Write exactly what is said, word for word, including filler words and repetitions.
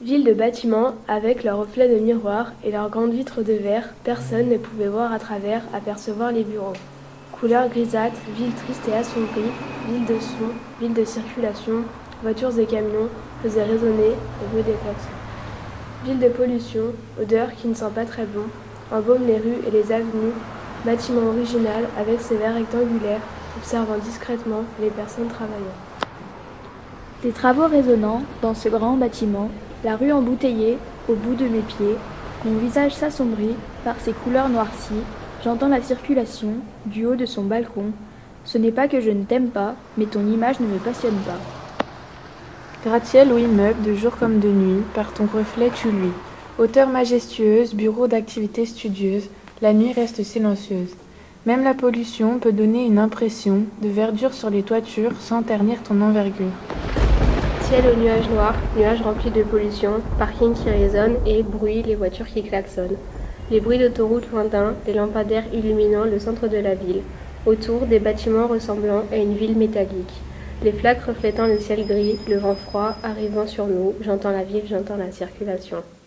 Ville de bâtiments, avec leurs reflets de miroirs et leurs grandes vitres de verre, personne ne pouvait voir à travers, apercevoir les bureaux. Couleur grisâtre, ville triste et assombrie, ville de son, ville de circulation, voitures et camions faisaient résonner le bruit des klaxons. Ville de pollution, odeur qui ne sent pas très bon, embaume les rues et les avenues, bâtiment original avec ses verres rectangulaires, observant discrètement les personnes travaillant. Des travaux résonnants dans ce grand bâtiment, la rue embouteillée au bout de mes pieds, mon visage s'assombrit par ses couleurs noircies, j'entends la circulation du haut de son balcon. Ce n'est pas que je ne t'aime pas, mais ton image ne me passionne pas. Gratte-ciel ou immeuble, de jour comme de nuit, par ton reflet tu luis. Hauteur majestueuse, bureau d'activité studieuse, la nuit reste silencieuse. Même la pollution peut donner une impression de verdure sur les toitures sans ternir ton envergure. Ciel aux nuages noirs, nuages remplis de pollution, parking qui résonne et bruit, les voitures qui klaxonnent. Les bruits d'autoroutes lointains, les lampadaires illuminant le centre de la ville. Autour, des bâtiments ressemblant à une ville métallique. Les flaques reflétant le ciel gris, le vent froid arrivant sur nous, j'entends la ville, j'entends la circulation.